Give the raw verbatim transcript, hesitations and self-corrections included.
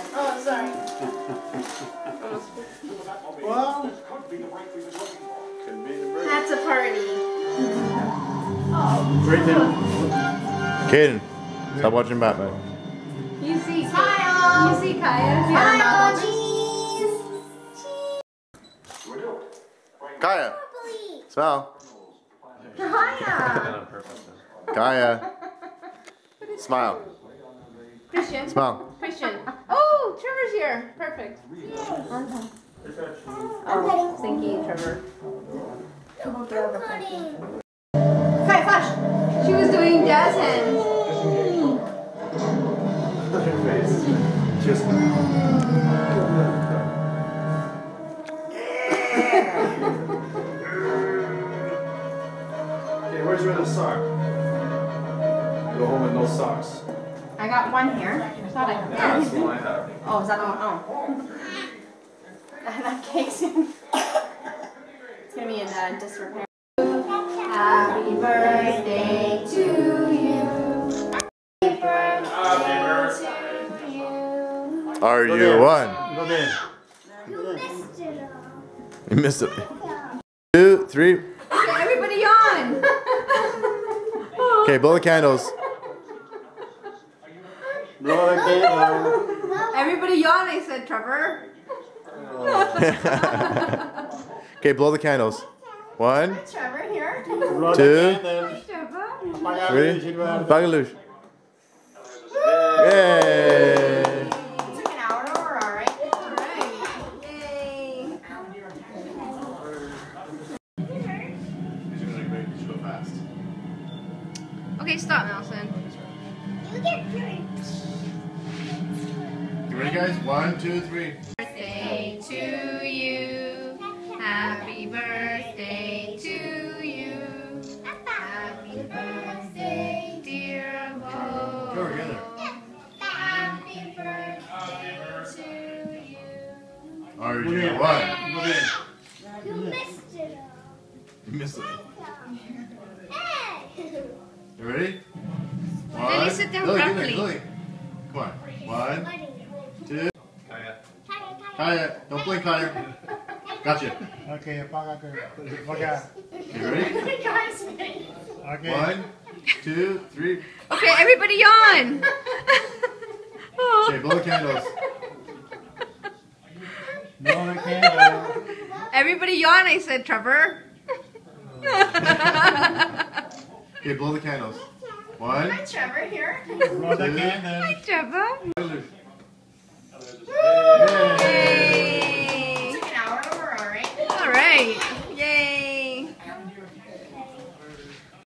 Oh, sorry. Well, could be the break. That's a party. oh. Britain. Caden, stop watching Batman. You see Kyle. You see Kaya. Kyle, cheese. Kaya, smile. Kaya. Kaya, smile. Christian. Smile. Christian. Oh, Trevor's here. Perfect. Oh, thank you, Trevor. Hi, Flash. She was doing jazz hands. Just. Okay, where's your other sock? Go home with no socks. I got one here. I thought I had Yeah, that. that's the one I have. Oh, is that the one? Oh. I have cakes in. It's gonna be in uh, disrepair. Happy birthday to you. Happy birthday to you. Are you one? Go there. You missed it all. You missed it. Two, three. Okay, everybody yawn. Okay, blow the candles. Blow the candle. Everybody yawn, I said, Trevor. Okay, blow the candles. One, Hi, Trevor, here. Blow Two. the candle. Hi, Trevor. three. Bagaloosh. Yay! It took an hour to order, all right? All right. Yay. Okay, stop, Nelson. You get drinks. You ready, guys? One, two, three. Birthday to you. Happy birthday to you. Happy birthday, dear Bo. Go together. Happy birthday to you. Are you one? Go there. You missed it all. You missed it. Hey! You ready? One. Lily, sit down Lily, get properly. there, Lily. Come on. One, two. Kaya. Kaya, don't blink, Kaya. Gotcha. Okay, apaga ko. Apaga. You ready? Guys, Okay. One, two, three. okay, everybody yawn. Okay, blow the candles. Blow the candle. Everybody yawn, I said, Trevor. Okay, blow the candles. One. Hi, Trevor, here. Blow the Two. candle. Hi, Trevor. Bagaloosh. Yay. Took an hour to order, all right? All right.